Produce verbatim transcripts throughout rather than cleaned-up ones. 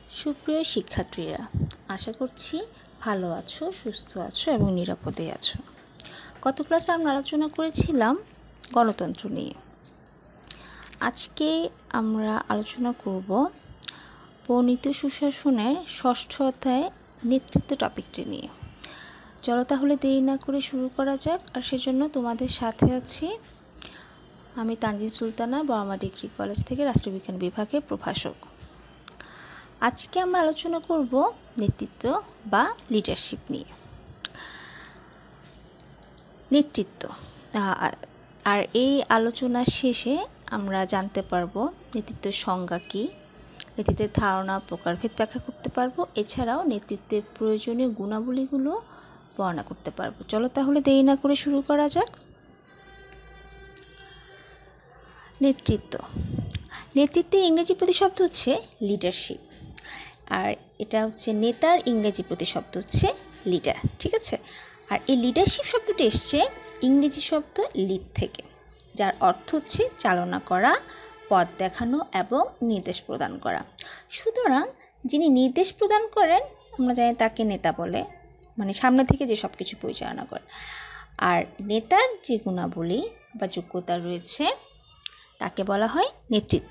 সুপ্রিয় শিক্ষার্থীরা, আশা করছি ভালো আছো, সুস্থ আছো এবং নিরাপদে আছো। গত ক্লাসে আমরা আলোচনা করেছিলাম গণতন্ত্র নিয়ে। আজকে আমরা আলোচনা করব পরিণত সুশাসনের ষষ্ঠ অধ্যায় নেতৃত্ব টপিকটি নিয়ে। চলো তাহলে দেরি না করে শুরু করা যাক। আর সেজন্য তোমাদের সাথে আছি আমি তানজিন সুলতানা, বর্মা ডিগ্রি কলেজ থেকে রাষ্ট্রবিজ্ঞান বিভাগের প্রভাষক। আজকে আমরা আলোচনা করব নেতৃত্ব বা লিডারশিপ নিয়ে। নেতৃত্ব, আর এই আলোচনার শেষে আমরা জানতে পারবো নেতৃত্বের সংজ্ঞা কী, নেতৃত্বের ধারণা প্রকারভেদ ব্যাখ্যা করতে পারবো, এছাড়াও নেতৃত্বের প্রয়োজনীয় গুণাবলীগুলো বর্ণনা করতে পারবো। চলো তাহলে দেরি না করে শুরু করা যাক। নেতৃত্ব নেতৃত্বের ইংরেজি প্রতিশব্দ হচ্ছে লিডারশিপ, আর এটা হচ্ছে নেতার ইংরেজি প্রতিশব্দ হচ্ছে লিডার, ঠিক আছে। আর এই লিডারশিপ শব্দটি এসছে ইংরেজি শব্দ লিড থেকে, যার অর্থ হচ্ছে চালনা করা, পথ দেখানো এবং নির্দেশ প্রদান করা। সুতরাং যিনি নির্দেশ প্রদান করেন আমরা জানি তাকে নেতা বলে, মানে সামনে থেকে যে সব কিছু পরিচালনা করে। আর নেতার যে গুণাবলী বা যোগ্যতা রয়েছে তাকে বলা হয় নেতৃত্ব।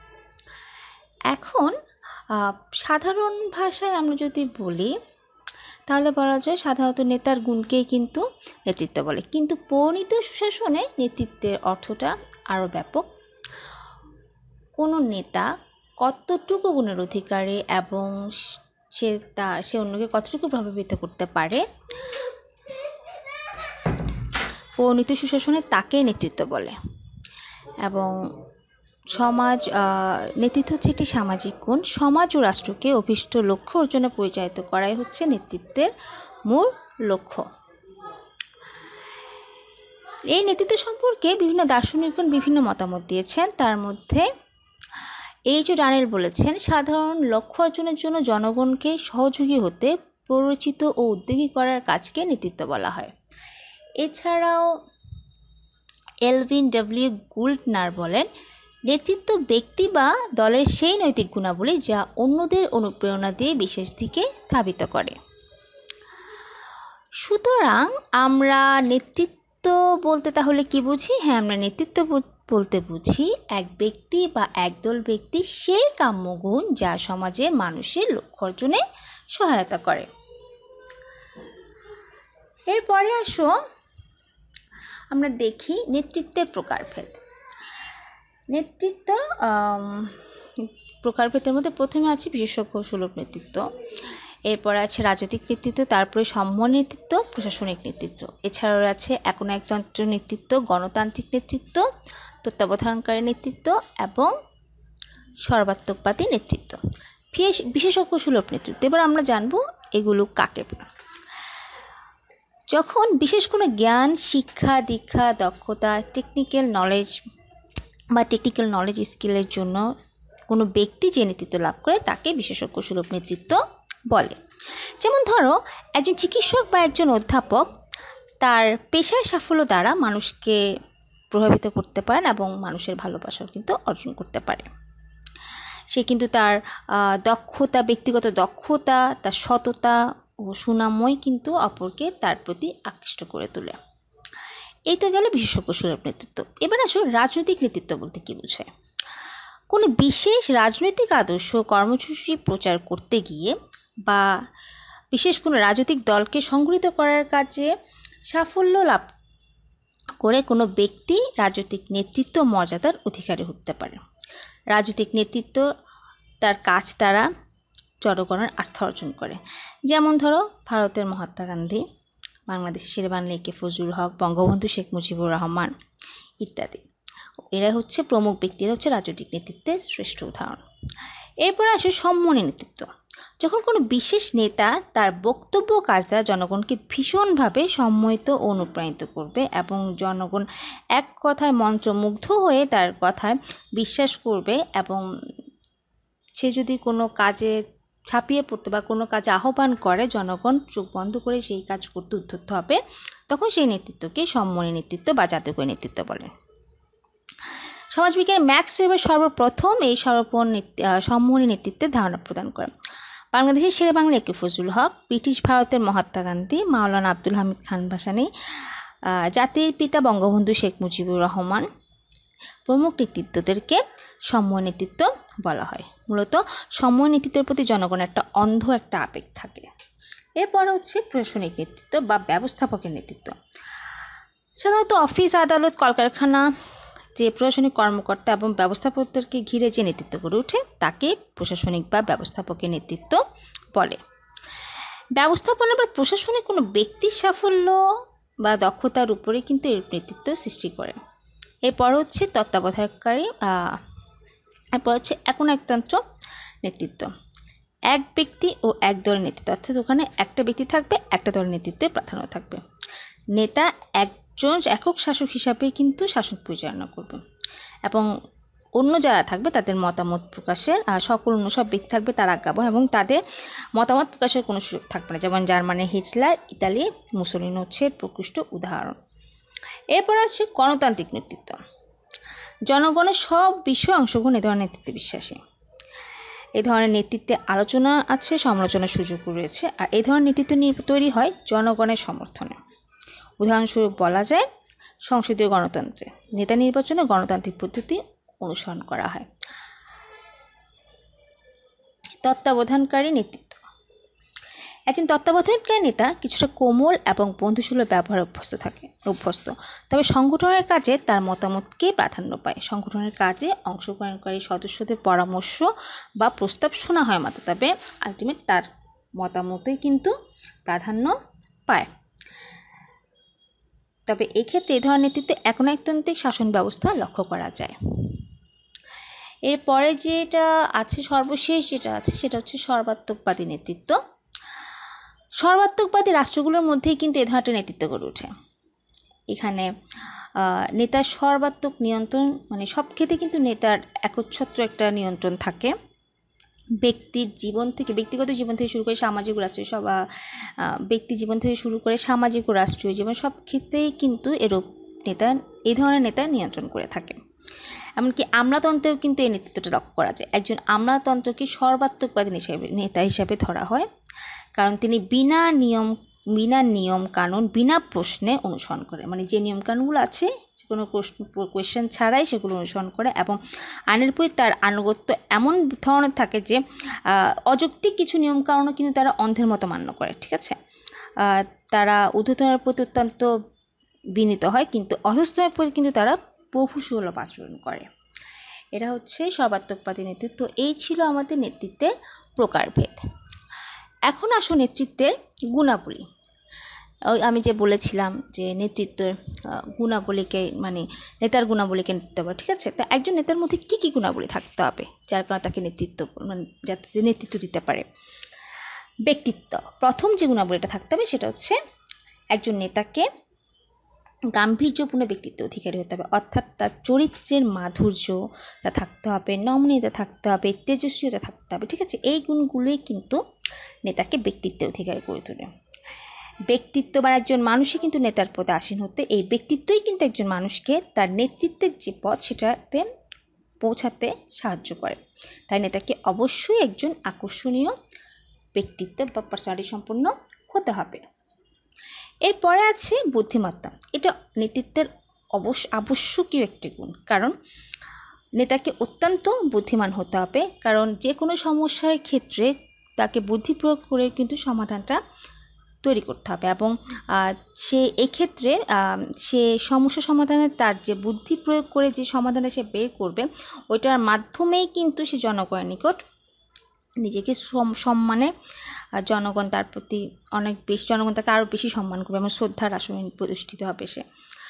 এখন সাধারণ ভাষায় আমরা যদি বলি তাহলে বলা যায় সাধারণত নেতার গুণকেই কিন্তু নেতৃত্ব বলে, কিন্তু পরিণত সুশাসনে নেতৃত্বের অর্থটা আরও ব্যাপক। কোনো নেতা কতটুকু গুণের অধিকারী এবং সে তা সে অন্যকে কতটুকু প্রভাবিত করতে পারে, পরিণত সুশাসনে তাকে নেতৃত্ব বলে। এবং সমাজ নেতৃত্ব হচ্ছে একটি সামাজিক গুণ। সমাজ ও রাষ্ট্রকে অভীষ্ট লক্ষ্য অর্জনে পরিচালিত করাই হচ্ছে নেতৃত্বের মূল লক্ষ্য। এই নেতৃত্ব সম্পর্কে বিভিন্ন দার্শনিকগণ বিভিন্ন মতামত দিয়েছেন। তার মধ্যে এই যে ডানেল বলেছেন, সাধারণ লক্ষ্য অর্জনের জন্য জনগণকে সহযোগী হতে প্ররোচিত ও উদ্যোগী করার কাজকে নেতৃত্ব বলা হয়। এছাড়াও এলভিন ডব্লিউ গুল্ডনার বলেন, নেতৃত্ব ব্যক্তি বা দলের সেই নৈতিক গুণাবলী যা অন্যদের অনুপ্রেরণা দিয়ে বিশেষ দিকে ধাবিত করে। সুতরাং আমরা নেতৃত্ব বলতে তাহলে কি বুঝি? হ্যাঁ, আমরা নেতৃত্ব বলতে বুঝি এক ব্যক্তি বা একদল ব্যক্তি সেই কাম্যগুণ যা সমাজের মানুষের লক্ষ্য অর্জনে সহায়তা করে। এরপরে আসো আমরা দেখি নেতৃত্বের প্রকারভেদ। নেতৃত্ব প্রকারভেদের মধ্যে প্রথমে আছে বিশেষজ্ঞ সুলভ নেতৃত্ব, এরপর আছে রাজনৈতিক নেতৃত্ব, তারপরে সম্মান নেতৃত্ব, প্রশাসনিক নেতৃত্ব। এছাড়াও আছে একনায়কতন্ত্র নেতৃত্ব, গণতান্ত্রিক নেতৃত্ব, তত্ত্বাবধানকারী নেতৃত্ব এবং সর্বাত্মকবাদী নেতৃত্ব। বিশেষজ্ঞ সুলভ নেতৃত্ব, এবার আমরা জানবো এগুলো কাকে বলে। যখন বিশেষ কোনো জ্ঞান, শিক্ষা, দীক্ষা, দক্ষতা, টেকনিক্যাল নলেজ বা টেকনিক্যাল নলেজ স্কিলের জন্য কোনো ব্যক্তি যে নেতৃত্ব লাভ করে তাকে বিশেষজ্ঞ সুলভ নেতৃত্ব বলে। যেমন ধরো একজন চিকিৎসক বা একজন অধ্যাপক তার পেশার সাফল্য দ্বারা মানুষকে প্রভাবিত করতে পারেন এবং মানুষের ভালোবাসাও কিন্তু অর্জন করতে পারে। সে কিন্তু তার দক্ষতা, ব্যক্তিগত দক্ষতা, তার সততা ও সুনাময় কিন্তু অপরকে তার প্রতি আকৃষ্ট করে তোলে। এই তো গেল বিশেষজ্ঞ সুলভ নেতৃত্ব। এবার আসো রাজনৈতিক নেতৃত্ব বলতে কী বোঝায়। কোনো বিশেষ রাজনৈতিক আদর্শ কর্মসূচি প্রচার করতে গিয়ে বা বিশেষ কোনো রাজনৈতিক দলকে সংগঠিত করার কাজে সাফল্য লাভ করে কোনো ব্যক্তি রাজনৈতিক নেতৃত্ব মর্যাদার অধিকারী হতে পারে। রাজনৈতিক নেতৃত্ব তার কাজ দ্বারা জনগণের আস্থা অর্জন করে। যেমন ধরো ভারতের মহাত্মা গান্ধী, বাংলাদেশের শেরেবাংলা একে ফজলুল হক, বঙ্গবন্ধু শেখ মুজিবুর রহমান ইত্যাদি। এরা হচ্ছে প্রমুখ ব্যক্তিরা, হচ্ছে রাজনৈতিক নেতৃত্বের শ্রেষ্ঠ উদাহরণ। এরপর আসে সম্মানী নেতৃত্ব। যখন কোনো বিশেষ নেতা তার বক্তব্য কাজ দ্বারা জনগণকে ভীষণভাবে সম্মোহিত ও অনুপ্রাণিত করবে এবং জনগণ এক কথায় মন্ত্রমুগ্ধ হয়ে তার কথায় বিশ্বাস করবে, এবং সে যদি কোনো কাজে ছাপিয়ে পড়তে বা কোনো কাজে আহ্বান করে জনগণ চোখ বন্ধ করে সেই কাজ করতে উদ্যত হবে, তখন সেই নেতৃত্বকে সম্মানী নেতৃত্ব বা জাতীয় নেতৃত্ব বলেন। সমাজবিজ্ঞানী ম্যাক্স ওয়েবার সর্বপ্রথম এই সর্বপর সম্মোহনী নেতৃত্বের ধারণা প্রদান করেন। বাংলাদেশের শেরে বাংলা একে ফজলুল হক, ব্রিটিশ ভারতের মহাত্মা গান্ধী, মাওলানা আব্দুল হামিদ খান ভাসানী, জাতির পিতা বঙ্গবন্ধু শেখ মুজিবুর রহমান প্রমুখ নেতৃত্বদেরকে সম্মোহনী নেতৃত্ব বলা হয়। মূলত সম্মোহনী নেতৃত্বের প্রতি জনগণের একটা অন্ধ একটা আবেগ থাকে। এরপর হচ্ছে প্রশাসনিক নেতৃত্ব বা ব্যবস্থাপকের নেতৃত্ব। সাধারণত অফিস, আদালত, কলকারখানা যে প্রশাসনিক কর্মকর্তা এবং ব্যবস্থাপকদেরকে ঘিরে যে নেতৃত্ব গড়ে ওঠে তাকে প্রশাসনিক বা ব্যবস্থাপকের নেতৃত্ব বলে। ব্যবস্থাপনা বা প্রশাসনিক কোনো ব্যক্তির সাফল্য বা দক্ষতার উপরে কিন্তু এর নেতৃত্ব সৃষ্টি করে। এরপর হচ্ছে তত্ত্বাবধায়ককারী, এরপর হচ্ছে একনায়কতন্ত্র নেতৃত্ব। এক ব্যক্তি ও এক দলের নেতৃত্ব, অর্থাৎ ওখানে একটা ব্যক্তি থাকবে, একটা দলের নেতৃত্বে প্রাধান্য থাকবে। নেতা একজন একক শাসক হিসাবে কিন্তু শাসন পরিচালনা করবে এবং অন্য যারা থাকবে তাদের মতামত প্রকাশের সকল অন্য সব ব্যক্তি থাকবে তার আজ্ঞাবহ এবং তাদের মতামত প্রকাশের কোনো সুযোগ থাকবে না। যেমন জার্মানি হিটলার, ইতালি মুসোলিনি হচ্ছে প্রকৃষ্ট উদাহরণ। এরপর আছে গণতান্ত্রিক নেতৃত্ব। জনগণের সব বিষয়ে অংশগ্রহণ এ ধরনের নেতৃত্বে বিশ্বাসী। এ ধরনের নেতৃত্বে আলোচনা আছে, সমালোচনার সুযোগ রয়েছে। আর এই ধরনের নেতৃত্ব তৈরি হয় জনগণের সমর্থনে। উদাহরণস্বরূপ বলা যায় সংসদীয় গণতন্ত্রে নেতা নির্বাচনে গণতান্ত্রিক পদ্ধতি অনুসরণ করা হয়। তত্ত্বাবধানকারী নেতৃত্ব। একজন তত্ত্বাবধানকারী নেতা কিছুটা কোমল এবং বন্ধুসুলভ ব্যবহারে অভ্যস্ত থাকে অভ্যস্ত তবে সংগঠনের কাজে তার মতামতকে প্রাধান্য পায়। সংগঠনের কাজে অংশগ্রহণকারী সদস্যদের পরামর্শ বা প্রস্তাব শোনা হয় মাত্র, তবে আলটিমেট তার মতামতই কিন্তু প্রাধান্য পায়। তবে এক্ষেত্রে এই ধরনের নেতৃত্বে একনায়কতান্ত্রিক শাসন ব্যবস্থা লক্ষ্য করা যায়। এরপরে যেটা আছে সর্বশেষ যেটা আছে সেটা হচ্ছে সর্বাত্মকবাদী নেতৃত্ব। সর্বাত্মকবাদী রাষ্ট্রগুলোর মধ্যেই কিন্তু এ ধরনের নেতৃত্ব গড়ে ওঠে। এখানে নেতার সর্বাত্মক নিয়ন্ত্রণ, মানে সব ক্ষেত্রে কিন্তু নেতার একচ্ছত্র একটা নিয়ন্ত্রণ থাকে। ব্যক্তির জীবন থেকে ব্যক্তিগত জীবন থেকে শুরু করে সামাজিক ও রাষ্ট্রীয় সব ব্যক্তি জীবন থেকে শুরু করে সামাজিক ও রাষ্ট্রীয় জীবন সব ক্ষেত্রেই কিন্তু এরূপ নেতা এই ধরনের নেতা নিয়ন্ত্রণ করে থাকে। এমনকি আমলাতন্ত্রেও কিন্তু এই নেতৃত্বটা লক্ষ্য করা যায়। একজন আমলাতন্ত্রকে সর্বাত্মকবাদী হিসেবে নেতা হিসাবে ধরা হয়, কারণ তিনি বিনা নিয়ম বিনা নিয়ম কানুন বিনা প্রশ্নে অনুসরণ করে, মানে যে নিয়ম কানুনগুলো আছে কোনো প্রশ্ন কোয়েশ্চেন ছাড়াই সেগুলো অনুসরণ করে এবং আইনের প্রতি তার আনুগত্য এমন ধরনের থাকে যে অযৌক্তিক কিছু নিয়মকানুনও কিন্তু তারা অন্ধের মতো মান্য করে। ঠিক আছে, তারা ঊর্ধ্বতনের প্রতি অত্যন্ত বিনীত হয়, কিন্তু অধস্তনের প্রতি কিন্তু তারা প্রভুসুলভ আচরণ করে। এটা হচ্ছে সর্বাত্মকবাদী নেতৃত্ব। এই ছিল আমাদের নেতৃত্বের প্রকারভেদ। এখন আসো নেতৃত্বের গুণাবলী। ওই আমি যে বলেছিলাম যে নেতৃত্বের গুণাবলীকে মানে নেতার গুণাবলীকে নিতে হবে। ঠিক আছে, তা একজন নেতার মধ্যে কী কী গুণাবলী থাকতে হবে যার কারণে তাকে নেতৃত্ব মানে যাতে নেতৃত্ব দিতে পারে? ব্যক্তিত্ব। প্রথম যে গুণাবলীটা থাকতে হবে সেটা হচ্ছে একজন নেতাকে গাম্ভীর্যপূর্ণ ব্যক্তিত্ব অধিকারী হতে হবে, অর্থাৎ তার চরিত্রের মাধুর্যতা থাকতে হবে, নমনীয়তা থাকতে হবে, তেজস্বীতা থাকতে হবে। ঠিক আছে, এই গুণগুলোই কিন্তু নেতাকে ব্যক্তিত্বের অধিকারী করে তোলে। ব্যক্তিত্ব বা একজন মানুষই কিন্তু নেতার পদে আসীন হতে এই ব্যক্তিত্বই কিন্তু একজন মানুষকে তার নেতৃত্বের যে পথ সেটাতে পৌঁছাতে সাহায্য করে। তাই নেতাকে অবশ্যই একজন আকর্ষণীয় ব্যক্তিত্ব বা পার্সোনালিটি সম্পন্ন হতে হবে। এরপরে আছে বুদ্ধিমত্তা। এটা নেতৃত্বের অবশ্য আবশ্যকীয় একটি গুণ, কারণ নেতাকে অত্যন্ত বুদ্ধিমান হতে হবে, কারণ যে কোনো সমস্যার ক্ষেত্রে তাকে বুদ্ধি প্রয়োগ করে কিন্তু সমাধানটা তৈরি করতে হবে এবং সে এক্ষেত্রে সে সমস্যা সমাধানে তার যে বুদ্ধি প্রয়োগ করে যে সমাধানটা সে বের করবে ওইটার মাধ্যমেই কিন্তু সে জনগণের নিকট নিজেকে সম্মানে জনগণ তার প্রতি অনেক বেশি জনগণ তাকে আরও বেশি সম্মান করবে এবং শ্রদ্ধার আসনে প্রতিষ্ঠিত হবে সে।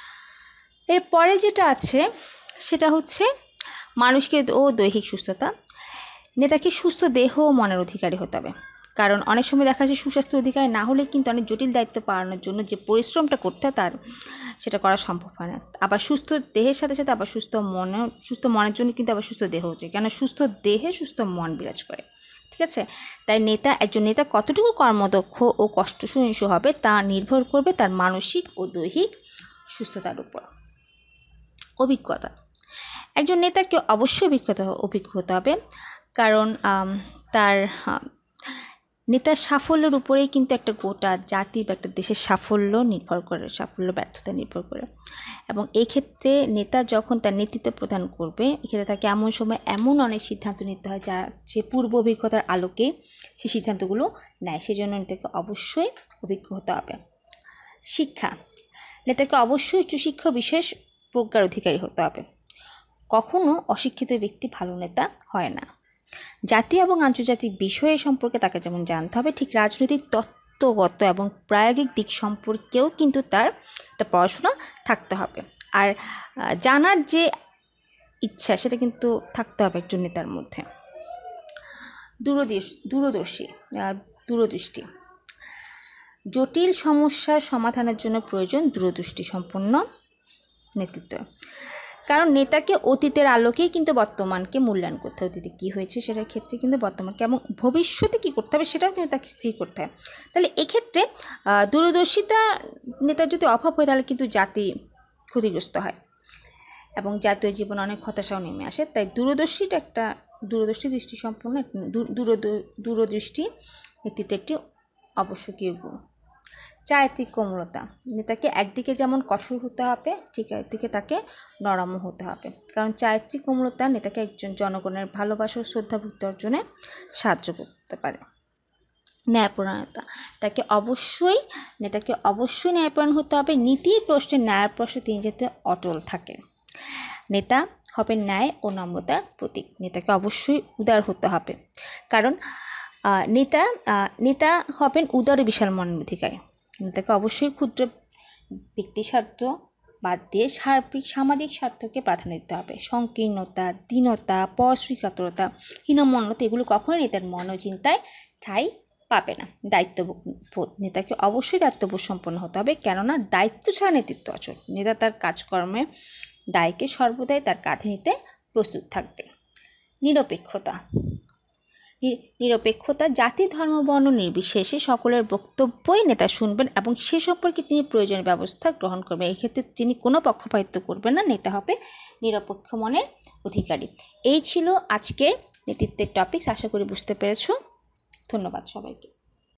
এরপরে যেটা আছে সেটা হচ্ছে মানুষকে ও দৈহিক সুস্থতা। নেতাকে সুস্থ দেহ ও মনের অধিকারী হতে হবে, কারণ অনেক সময় দেখা যায় সুস্বাস্থ্য অধিকারী না হলে কিন্তু অনেক জটিল দায়িত্ব পালনের জন্য যে পরিশ্রমটা করতে হয় তার সেটা করা সম্ভব হয় না। আবার সুস্থ দেহের সাথে সাথে আবার সুস্থ মনে সুস্থ মনের জন্য কিন্তু আবার সুস্থ দেহ হচ্ছে, কেন সুস্থ দেহে সুস্থ মন বিরাজ করে। ঠিক আছে, তাই নেতা একজন নেতা কতটুকু কর্মদক্ষ ও কষ্ট সহিষ্ণু হবে তা নির্ভর করবে তার মানসিক ও দৈহিক সুস্থতার উপর। অভিজ্ঞতা। একজন নেতাকে অবশ্যই অভিজ্ঞতা অভিজ্ঞ হতে হবে, কারণ তার নেতার সাফল্যের উপরেই কিন্তু একটা গোটা জাতি বা একটা দেশের সাফল্য নির্ভর করে, সাফল্য ব্যর্থতা নির্ভর করে। এবং এই ক্ষেত্রে নেতা যখন তার নেতৃত্ব প্রদান করবে, এক্ষেত্রে তাকে এমন সময় এমন অনেক সিদ্ধান্ত নিতে হয় যা সে পূর্ব অভিজ্ঞতার আলোকে সেই সিদ্ধান্তগুলো নেয়। সেজন্য নেতাকে অবশ্যই অভিজ্ঞ হতে হবে। শিক্ষা, নেতাকে অবশ্যই উচ্চশিক্ষা বিশেষ প্রজ্ঞার অধিকারী হতে হবে। কখনো অশিক্ষিত ব্যক্তি ভালো নেতা হয় না। জাতীয় এবং আন্তর্জাতিক বিষয় সম্পর্কে তাকে যেমন জানতে হবে, ঠিক রাজনৈতিক তত্ত্বগত এবং প্রায়োগিক দিক সম্পর্কেও কিন্তু তার একটা পড়াশোনা থাকতে হবে। আর জানার যে ইচ্ছা সেটা কিন্তু থাকতে হবে একজন নেতার মধ্যে। দূরদৃষ্টি দূরদর্শী দূরদৃষ্টি জটিল সমস্যার সমাধানের জন্য প্রয়োজন দূরদৃষ্টি সম্পন্ন নেতৃত্ব। কারণ নেতাকে অতীতের আলোকেই কিন্তু বর্তমানকে মূল্যায়ন করতে হবে। অতীতে কী হয়েছে সেটার ক্ষেত্রে কিন্তু বর্তমানকে এবং ভবিষ্যতে কী করতে হবে সেটাও কিন্তু তাকে স্থির করতে হয়। তাহলে এক্ষেত্রে দূরদর্শিতা নেতার যদি অভাব হয় তাহলে কিন্তু জাতি ক্ষতিগ্রস্ত হয় এবং জাতীয় জীবনে অনেক হতাশাও নেমে আসে। তাই দূরদর্শীটা একটা দূরদর্শী দৃষ্টি সম্পন্ন দূর দূরদৃষ্টি নেতৃত্বের একটি আবশ্যকীয় গুণ। চারিত্রিক কোমলতা, নেতাকে একদিকে যেমন কঠোর হতে হবে, ঠিক একদিকে তাকে নরমও হতে হবে। কারণ চারিত্রিক কোমলতা নেতাকে একজন জনগণের ভালোবাসা ও শ্রদ্ধাভক্তি অর্জনে সাহায্য করতে পারে। ন্যায়পরায়ণতা, তাকে অবশ্যই নেতাকে অবশ্যই ন্যায়পরায়ণ হতে হবে। নীতির প্রশ্নে ন্যায়ের প্রশ্নে তিনি যাতে অটল থাকেন। নেতা হবে ন্যায় ও নম্রতার প্রতীক। নেতাকে অবশ্যই উদার হতে হবে, কারণ নেতা নেতা হবেন উদার বিশাল মনের অধিকারী। নেতাকে অবশ্যই ক্ষুদ্র ব্যক্তি স্বার্থ বাদ দিয়ে সার্বিক সামাজিক স্বার্থকে প্রাধান্য দিতে হবে। সংকীর্ণতা, দীনতা, পরশ্রীকাতরতা, হীনমন্যতা এগুলো কখনোই নেতার মন ও চিন্তায় ঠাঁই পাবে না। দায়িত্ববোধ, নেতাকে অবশ্যই দায়িত্ববোধ সম্পন্ন হতে হবে, কেননা দায়িত্ব ছাড়া নেতৃত্ব অচল। নেতা তার কাজকর্মে দায়কে সর্বদাই তার কাঁধে নিতে প্রস্তুত থাকবে। নিরপেক্ষতা, নিরপেক্ষতা জাতি ধর্ম বর্ণ নির্বিশেষে সকলের বক্তব্যই নেতা শুনবেন এবং সে সম্পর্কে তিনি প্রয়োজনীয় ব্যবস্থা গ্রহণ করবেন। এই ক্ষেত্রে তিনি কোনো পক্ষপাতিত্ব করবেন না। নেতা হবে নিরপেক্ষ মনের অধিকারী। এই ছিল আজকের নেতৃত্বের টপিকস। আশা করি বুঝতে পেরেছ। ধন্যবাদ সবাইকে।